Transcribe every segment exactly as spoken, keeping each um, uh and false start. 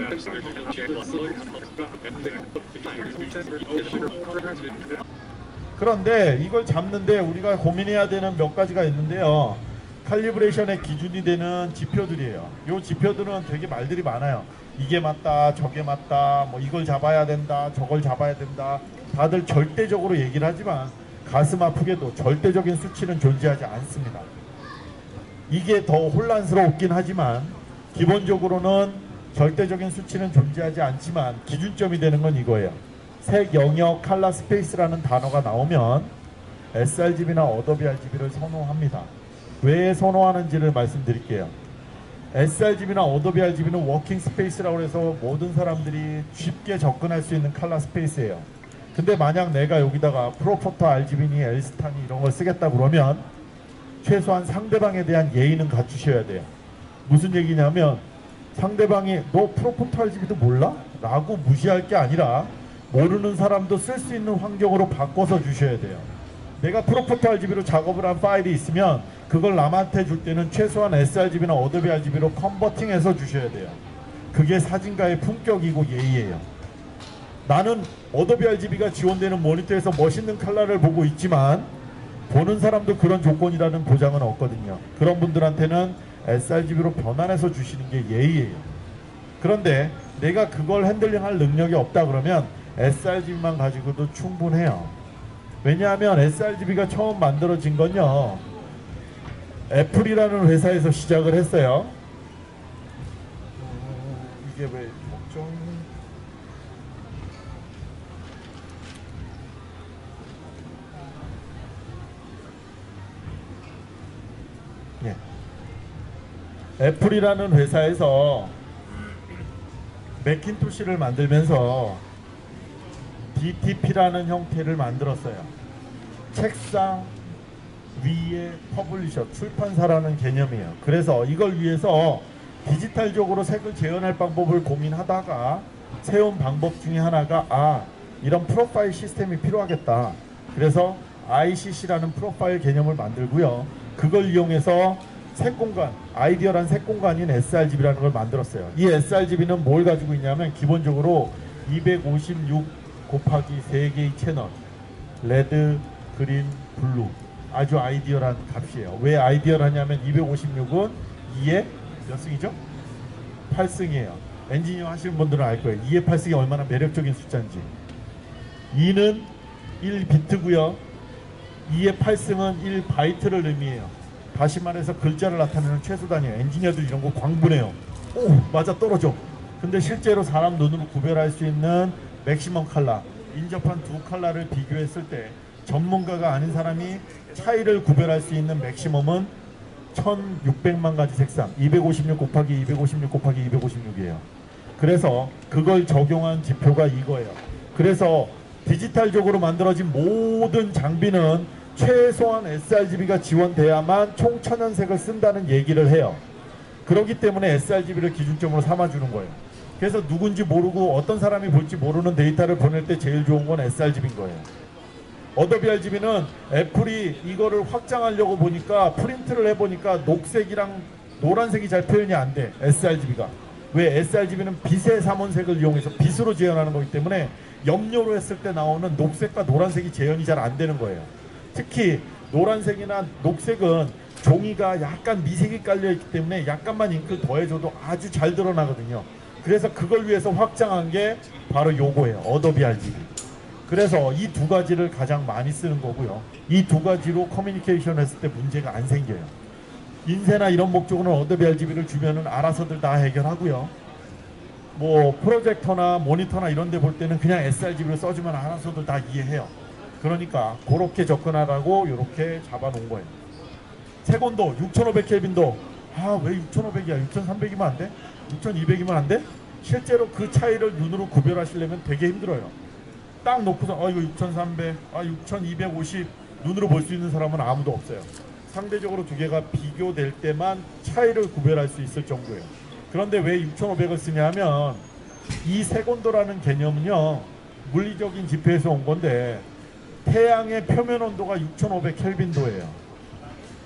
그런데 이걸 잡는데 우리가 고민해야 되는 몇 가지가 있는데요. 칼리브레이션의 기준이 되는 지표들이에요. 이 지표들은 되게 말들이 많아요. 이게 맞다, 저게 맞다, 뭐 이걸 잡아야 된다, 저걸 잡아야 된다. 다들 절대적으로 얘기를 하지만 가슴 아프게도 절대적인 수치는 존재하지 않습니다. 이게 더 혼란스럽긴 하지만 기본적으로는 절대적인 수치는 존재하지 않지만 기준점이 되는 건 이거예요. 색 영역 컬러 스페이스라는 단어가 나오면 에스알지비나 어도비 알지비를 선호합니다. 왜 선호하는지를 말씀드릴게요. 에스알지비나 어도비 알지비는 워킹 스페이스라고 해서 모든 사람들이 쉽게 접근할 수 있는 컬러 스페이스예요. 근데 만약 내가 여기다가 프로포터 알지비니 엘스타니 이런 걸 쓰겠다 그러면 최소한 상대방에 대한 예의는 갖추셔야 돼요. 무슨 얘기냐면 상대방이 너 프로포터 알지비도 몰라? 라고 무시할 게 아니라 모르는 사람도 쓸 수 있는 환경으로 바꿔서 주셔야 돼요. 내가 프로포터 알지비로 작업을 한 파일이 있으면 그걸 남한테 줄 때는 최소한 에스알지비나 어도비 알지비로 컨버팅해서 주셔야 돼요. 그게 사진가의 품격이고 예의예요. 나는 어도비 알지비가 지원되는 모니터에서 멋있는 컬러를 보고 있지만 보는 사람도 그런 조건이라는 보장은 없거든요. 그런 분들한테는 에스알지비로 변환해서 주시는 게 예의예요. 그런데 내가 그걸 핸들링할 능력이 없다 그러면 에스알지비만 가지고도 충분해요. 왜냐하면 에스알지비가 처음 만들어진 건요, 애플이라는 회사에서 시작을 했어요. 어, 이게 왜 걱정? 예. 애플이라는 회사에서 매킨토시를 만들면서 디티피라는 형태를 만들었어요. 책상 위에 퍼블리셔, 출판사라는 개념이에요. 그래서 이걸 위해서 디지털적으로 색을 재현할 방법을 고민하다가 세운 방법 중에 하나가 아, 이런 프로파일 시스템이 필요하겠다. 그래서 아이씨씨라는 프로파일 개념을 만들고요. 그걸 이용해서 색공간, 아이디어란 색공간인 에스알지비라는 걸 만들었어요. 이 에스알지비는 뭘 가지고 있냐면 기본적으로 이백오십육 곱하기 세 개의 채널, 레드, 그린, 블루, 아주 아이디어란 값이에요. 왜 아이디어라냐면 이백오십육은 이의 몇 승이죠? 팔 승이에요. 엔지니어 하시는 분들은 알 거예요. 이의 팔 승이 얼마나 매력적인 숫자인지. 이는 일 비트고요. 이의 팔 승은 일 바이트를 의미해요. 다시 말해서 글자를 나타내는 최소 단위예요. 엔지니어들 이런 거 광분해요. 오, 맞아 떨어져. 근데 실제로 사람 눈으로 구별할 수 있는 맥시멈 컬러, 인접한 두 컬러를 비교했을 때 전문가가 아닌 사람이 차이를 구별할 수 있는 맥시멈은 천육백만 가지 색상, 이백오십육 곱하기 이백오십육 곱하기 이백오십육이에요. 그래서 그걸 적용한 지표가 이거예요. 그래서 디지털적으로 만들어진 모든 장비는 최소한 에스알지비가 지원돼야만 총 천연색을 쓴다는 얘기를 해요. 그렇기 때문에 에스알지비를 기준점으로 삼아주는 거예요. 그래서 누군지 모르고 어떤 사람이 볼지 모르는 데이터를 보낼 때 제일 좋은 건 에스알지비인 거예요. 어도비 알지비는 애플이 이거를 확장하려고 보니까 프린트를 해보니까 녹색이랑 노란색이 잘 표현이 안 돼. 에스알지비가. 왜? 에스알지비는 빛의 삼원색을 이용해서 빛으로 재현하는 거기 때문에 염료로 했을 때 나오는 녹색과 노란색이 재현이 잘 안 되는 거예요. 특히 노란색이나 녹색은 종이가 약간 미색이 깔려있기 때문에 약간만 잉크를 더해줘도 아주 잘 드러나거든요. 그래서 그걸 위해서 확장한 게 바로 요거예요. 어도비 알지비. 그래서 이 두 가지를 가장 많이 쓰는 거고요. 이 두 가지로 커뮤니케이션 했을 때 문제가 안 생겨요. 인쇄나 이런 목적으로는 어도비 알지비를 주면은 알아서들 다 해결하고요. 뭐 프로젝터나 모니터나 이런 데 볼 때는 그냥 에스알지비를 써주면 알아서들 다 이해해요. 그러니까 그렇게 접근하라고 이렇게 잡아놓은 거예요. 색온도 육천오백 켈빈도 아 왜 육천오백이야? 육천삼백이면 안 돼? 육천이백이면 안 돼? 실제로 그 차이를 눈으로 구별하시려면 되게 힘들어요. 딱 놓고서 아 이거 육천삼백, 아 육천이백오십 눈으로 볼 수 있는 사람은 아무도 없어요. 상대적으로 두 개가 비교될 때만 차이를 구별할 수 있을 정도예요. 그런데 왜 육천오백을 쓰냐면 이 색온도라는 개념은요 물리적인 지표에서 온 건데 태양의 표면 온도가 육천오백 켈빈도예요.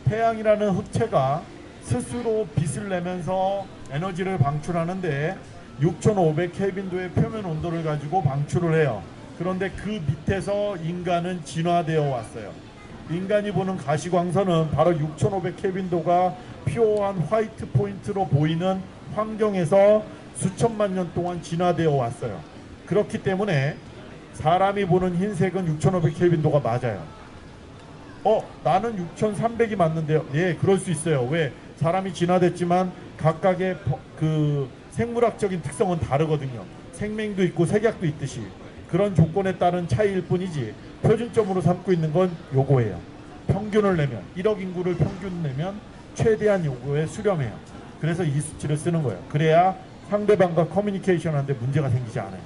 태양이라는 흑체가 스스로 빛을 내면서 에너지를 방출하는데 육천오백 켈빈도의 표면 온도를 가지고 방출을 해요. 그런데 그 밑에서 인간은 진화되어 왔어요. 인간이 보는 가시광선은 바로 육천오백 켈빈도가 피오한 화이트 포인트로 보이는 환경에서 수천만 년 동안 진화되어 왔어요. 그렇기 때문에 사람이 보는 흰색은 육천오백 켈빈도가 맞아요. 어, 나는 육천삼백이 맞는데요. 예, 그럴 수 있어요. 왜? 사람이 진화됐지만 각각의 그 생물학적인 특성은 다르거든요. 생명도 있고 색약도 있듯이 그런 조건에 따른 차이일 뿐이지 표준점으로 삼고 있는 건 요거예요. 평균을 내면 일억 인구를 평균 내면 최대한 요거에 수렴해요. 그래서 이 수치를 쓰는 거예요. 그래야 상대방과 커뮤니케이션 하는데 문제가 생기지 않아요.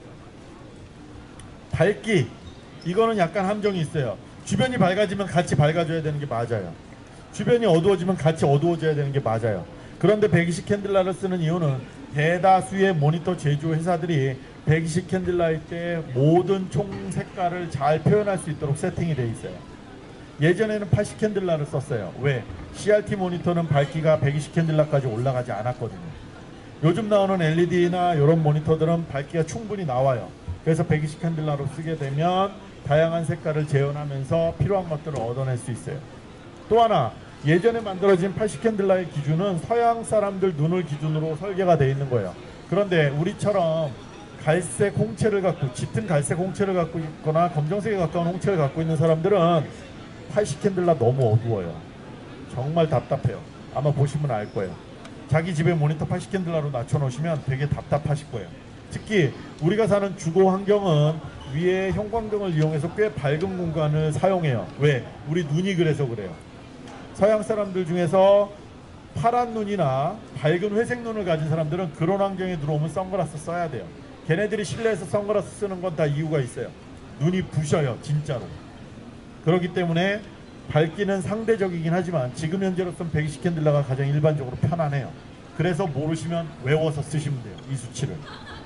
밝기, 이거는 약간 함정이 있어요. 주변이 밝아지면 같이 밝아져야 되는 게 맞아요. 주변이 어두워지면 같이 어두워져야 되는 게 맞아요. 그런데 백이십 캔들라를 쓰는 이유는 대다수의 모니터 제조 회사들이 백이십 캔들라일 때 모든 총 색깔을 잘 표현할 수 있도록 세팅이 되어 있어요. 예전에는 팔십 캔들라를 썼어요. 왜? 씨알티 모니터는 밝기가 백이십 캔들라까지 올라가지 않았거든요. 요즘 나오는 엘이디나 이런 모니터들은 밝기가 충분히 나와요. 그래서 백이십 캔들라로 쓰게 되면 다양한 색깔을 재현하면서 필요한 것들을 얻어낼 수 있어요. 또 하나, 예전에 만들어진 팔십 캔들라의 기준은 서양 사람들 눈을 기준으로 설계가 되어 있는 거예요. 그런데 우리처럼 갈색 홍채를 갖고 짙은 갈색 홍채를 갖고 있거나 검정색에 가까운 홍채를 갖고 있는 사람들은 팔십 캔들라 너무 어두워요. 정말 답답해요. 아마 보시면 알 거예요. 자기 집에 모니터 팔십 캔들라로 낮춰놓으시면 되게 답답하실 거예요. 특히 우리가 사는 주거 환경은 위에 형광등을 이용해서 꽤 밝은 공간을 사용해요. 왜? 우리 눈이 그래서 그래요. 서양 사람들 중에서 파란 눈이나 밝은 회색 눈을 가진 사람들은 그런 환경에 들어오면 선글라스 써야 돼요. 걔네들이 실내에서 선글라스 쓰는 건 다 이유가 있어요. 눈이 부셔요, 진짜로. 그렇기 때문에 밝기는 상대적이긴 하지만 지금 현재로서는 백이십 캔들라가 가장 일반적으로 편안해요. 그래서 모르시면 외워서 쓰시면 돼요, 이 수치를.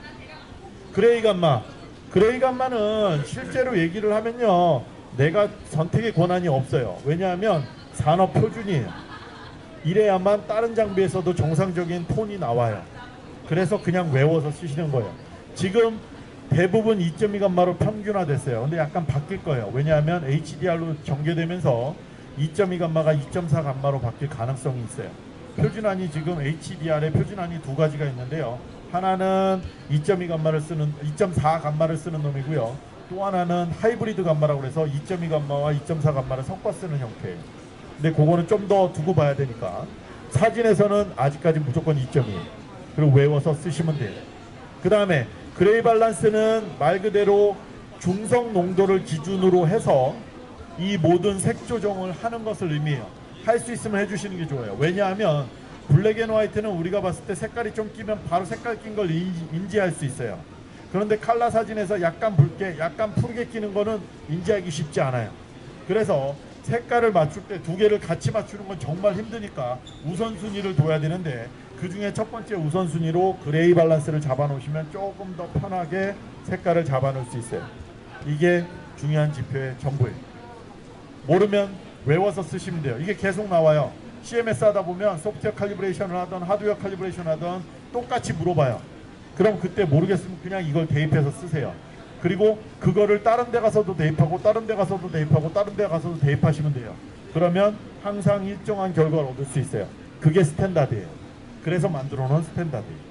그레이 감마. 그레이 감마는 실제로 얘기를 하면요, 내가 선택의 권한이 없어요. 왜냐하면 산업 표준이에요. 이래야만 다른 장비에서도 정상적인 톤이 나와요. 그래서 그냥 외워서 쓰시는 거예요. 지금 대부분 이 점 이 감마로 평균화됐어요. 근데 약간 바뀔 거예요. 왜냐하면 에이치디알로 전개되면서 이 점 이 감마가 이 점 사 감마로 바뀔 가능성이 있어요. 표준안이 지금 에이치디알의 표준안이 두 가지가 있는데요. 하나는 이 점 이 감마를 쓰는 이 점 사 감마를 쓰는 놈이고요. 또 하나는 하이브리드 감마라고 해서 이 점 이 감마와 이 점 사 감마를 섞어 쓰는 형태예요. 근데 그거는 좀 더 두고 봐야 되니까 사진에서는 아직까지 무조건 이 점 이 그리고 외워서 쓰시면 돼요. 그 다음에 그레이 밸런스는 말 그대로 중성 농도를 기준으로 해서 이 모든 색 조정을 하는 것을 의미해요. 할 수 있으면 해주시는 게 좋아요. 왜냐하면 블랙 앤 화이트는 우리가 봤을 때 색깔이 좀 끼면 바로 색깔 낀 걸 인지할 수 있어요. 그런데 칼라 사진에서 약간 붉게 약간 푸르게 끼는 거는 인지하기 쉽지 않아요. 그래서 색깔을 맞출 때 두 개를 같이 맞추는 건 정말 힘드니까 우선순위를 둬야 되는데 그 중에 첫 번째 우선순위로 그레이 밸런스를 잡아 놓으시면 조금 더 편하게 색깔을 잡아 놓을 수 있어요. 이게 중요한 지표의 전부예요. 모르면 외워서 쓰시면 돼요. 이게 계속 나와요. 씨엠에스 하다 보면 소프트웨어 칼리브레이션을 하던 하드웨어 칼리브레이션을 하던 똑같이 물어봐요. 그럼 그때 모르겠으면 그냥 이걸 대입해서 쓰세요. 그리고 그거를 다른 데 가서도 대입하고 다른 데 가서도 대입하고 다른 데 가서도 대입하시면 돼요. 그러면 항상 일정한 결과를 얻을 수 있어요. 그게 스탠다드예요. 그래서 만들어 놓은 스탠다드예요.